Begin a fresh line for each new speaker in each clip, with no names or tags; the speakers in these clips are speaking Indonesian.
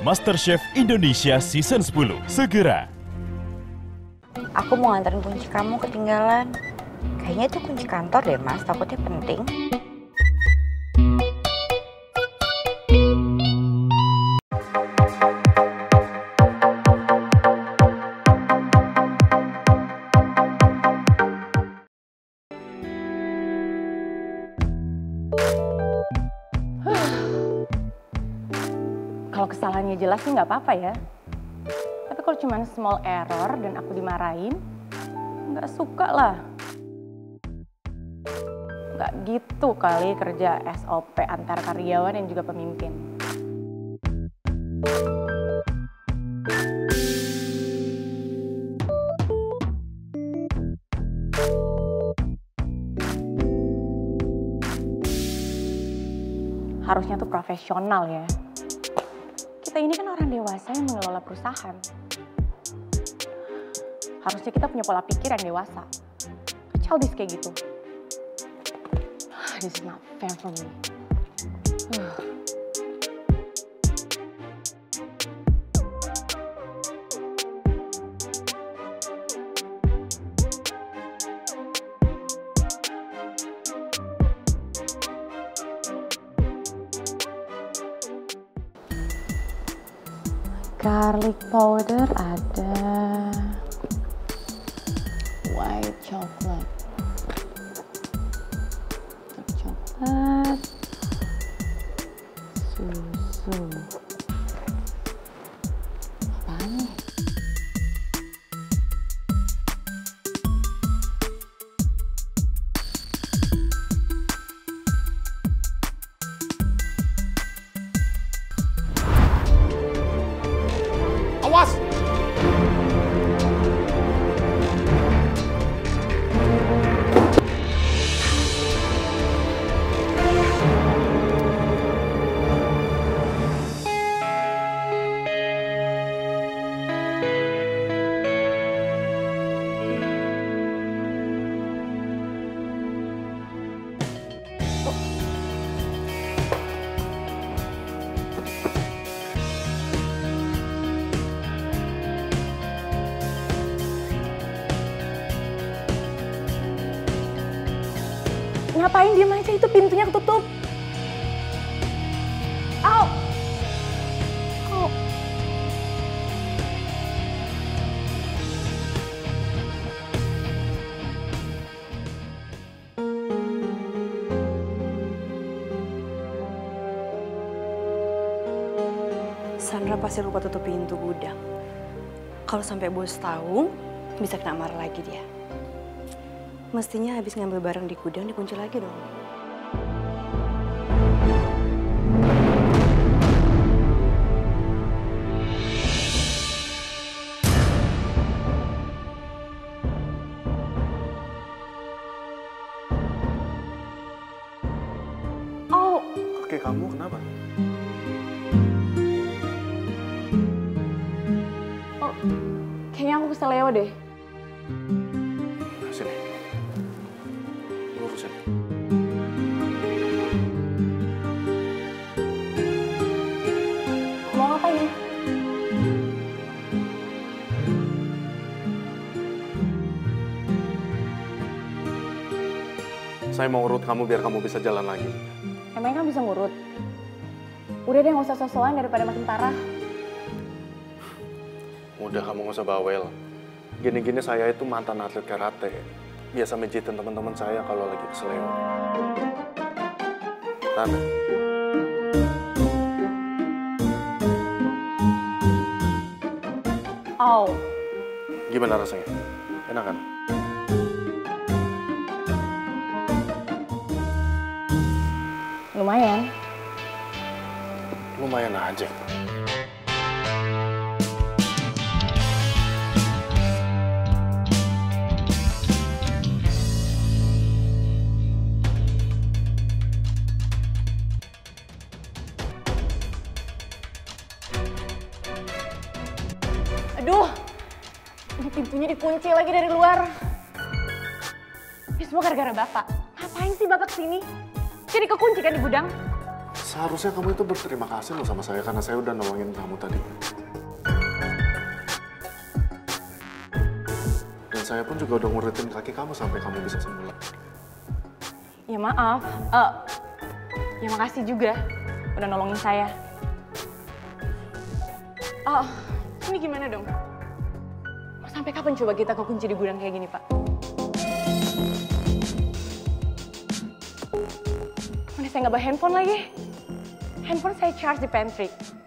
MasterChef Indonesia Season 10 segera.
Aku mau nganterin kunci kamu ketinggalan. Kayaknya itu kunci kantor deh mas, takutnya penting.
Kalau kesalahannya jelas sih nggak apa-apa ya. Tapi kalau cuma small error dan aku dimarahin, nggak suka lah. Nggak gitu kali kerja SOP antar karyawan dan juga pemimpin. Harusnya tuh profesional ya. Kita ini kan orang dewasa yang mengelola perusahaan. Harusnya kita punya pola pikir yang dewasa. Childish kayak gitu. This is not fair for me. Garlic powder ada, white chocolate, dark coklat, susu. Apaan nih?
Awas!
Ngapain diem aja, itu pintunya ketutup. Au! Au!
Sandra pasti lupa tutup pintu gudang. Kalau sampai bos tahu, bisa kena marah lagi dia. Mestinya habis ngambil barang di gudang dikunci lagi dong.
Oh,
Kaki kamu kenapa?
oh, kayaknya aku keseleo deh.
Sini. Lurusin.
Mau ngapain?
Saya mau urut kamu biar kamu bisa jalan lagi.
Emangnya kan bisa ngurut? Udah deh, nggak usah sosokan daripada makin parah.
Udah, kamu nggak usah bawel. Gini-gini saya itu mantan atlet karate. Biasa mijitin teman-teman saya kalau lagi keseleo. Tanda.
Au.
Gimana rasanya? Enak kan?
Lumayan.
Lumayan aja.
Aduh, ini pintunya dikunci lagi dari luar. Ini semua gara-gara Bapak. Ngapain sih Bapak kesini? Jadi kekunci kan di gudang?
Seharusnya kamu itu berterima kasih loh sama saya karena saya udah nolongin kamu tadi. Dan saya pun juga udah ngurutin kaki kamu sampai kamu bisa sembuh.
Ya maaf, ya makasih juga udah nolongin saya. Oh, ini gimana dong? Sampai kapan coba kita kekunci di gudang kayak gini, Pak? Mana saya nggak bawa handphone lagi? Handphone saya charge di pantry.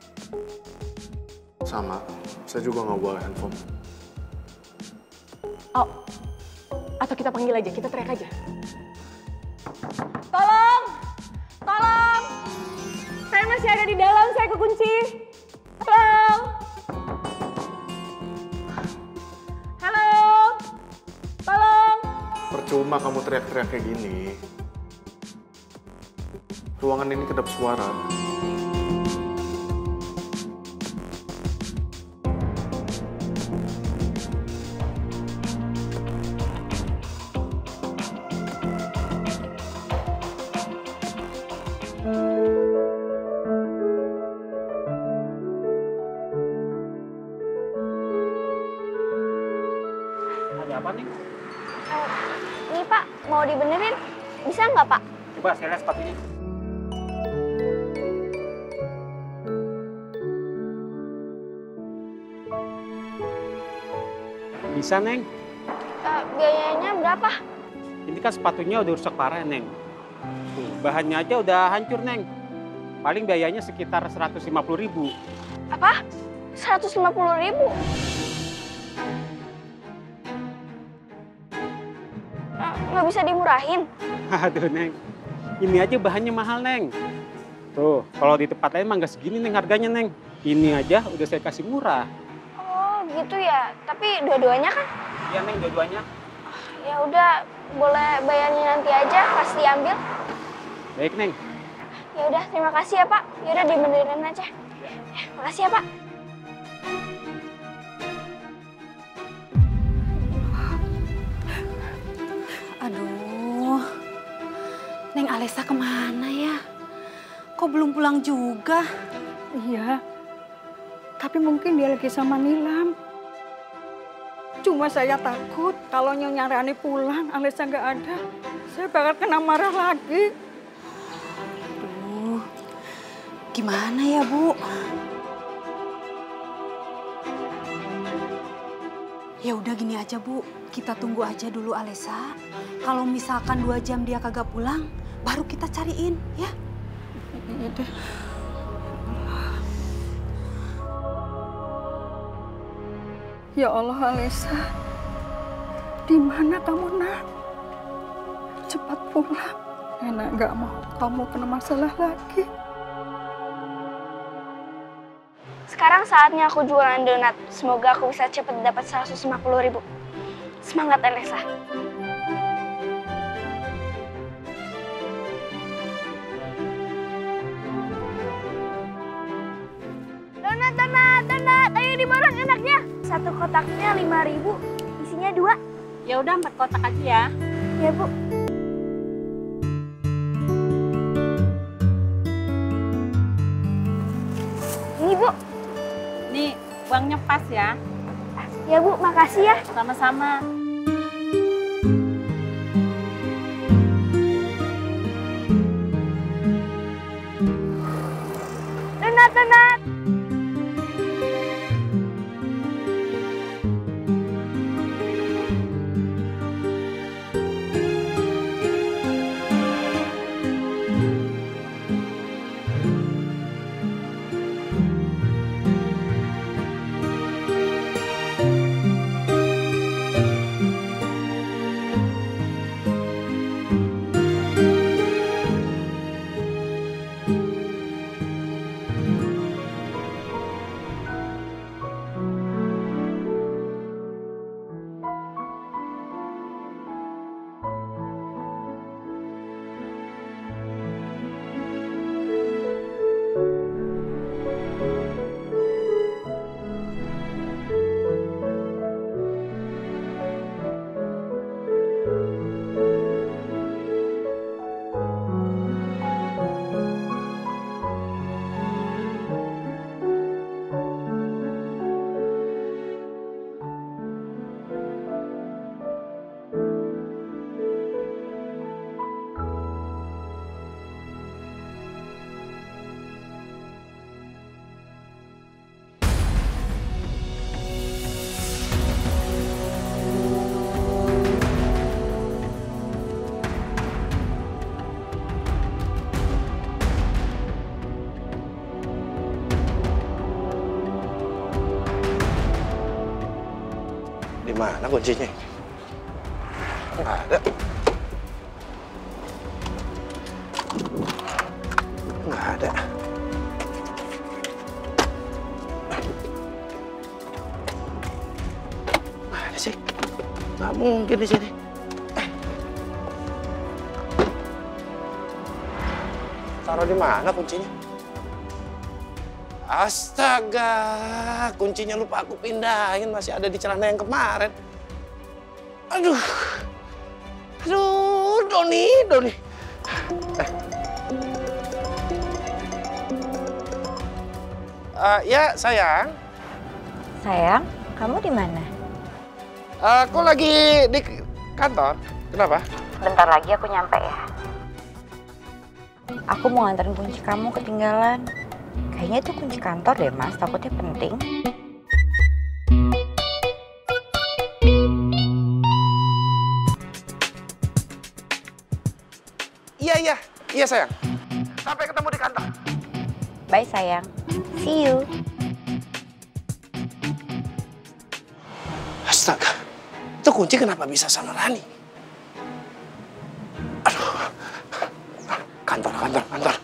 Sama, saya juga nggak bawa handphone.
Oh, atau kita panggil aja, kita teriak aja. Tolong! Tolong! Saya masih ada di dalam, saya kekunci. Tolong! Halo! Tolong!
Percuma kamu teriak-teriak kayak gini. Ruangan ini kedap suara.
Ada apa nih?
Ini Pak, mau dibenerin? Bisa nggak Pak?
Coba saya lihat sepatunya. Bisa, Neng.
Biayanya berapa?
Ini kan sepatunya udah rusak parah, Neng. Tuh, bahannya aja udah hancur, Neng. Paling biayanya sekitar 150.000.
Apa? 150.000? Nggak bisa dimurahin?
Aduh, Neng. Ini aja bahannya mahal, Neng. Tuh, kalau di tempat lain mah nggak segini, Neng, harganya, Neng. Ini aja udah saya kasih murah.
Oh, gitu ya. Tapi dua-duanya kan?
Iya, Neng, dua-duanya.
Ya udah, boleh bayarnya nanti aja pas diambil.
Baik, Neng.
Ya udah, terima kasih ya Pak. Ya udah dibenerin aja. Ya, makasih ya Pak.
Aduh, Neng Alesa kemana ya? Kok belum pulang juga?
Iya, tapi mungkin dia lagi sama Nilam. Cuma saya takut kalau Nyonya Rani pulang, Alesa nggak ada, saya bakal kena marah lagi.
Aduh, gimana ya Bu? Ya udah gini aja Bu, kita tunggu aja dulu Alesa. Kalau misalkan 2 jam dia kagak pulang, baru kita cariin ya.
Iya deh. Ya Allah Alesa, di mana kamu nak? Cepat pulang, Nenek nggak mau kamu kena masalah lagi.
Sekarang saatnya aku jualan donat. Semoga aku bisa cepat dapat 150.000. Semangat Alesa. Donat, donat, donat. Ayo diborong enaknya. Satu kotaknya 5.000. Isinya 2.
Ya udah 4 kotak aja ya.
Ya Bu. Ini Bu.
Nih, uangnya pas ya.
Ya Bu, makasih ya.
Sama-sama.
Donat, donat.
mana kuncinya? Nggak ada. Nggak ada. Mana sih? Nggak mungkin di sini. Taruh di mana kuncinya? Astaga, kuncinya lupa aku pindahin, masih ada di celana yang kemarin. Aduh, Doni. Ya sayang.
Sayang, kamu di mana?
Aku lagi di kantor. Kenapa?
Bentar lagi aku nyampe ya. Aku mau nganterin kunci kamu ketinggalan. Kayaknya itu kunci kantor deh mas, takutnya penting.
Iya sayang. Sampai ketemu di kantor.
Bye sayang, see you.
Astaga, itu kunci kenapa bisa sama Rani? Aduh, kantor.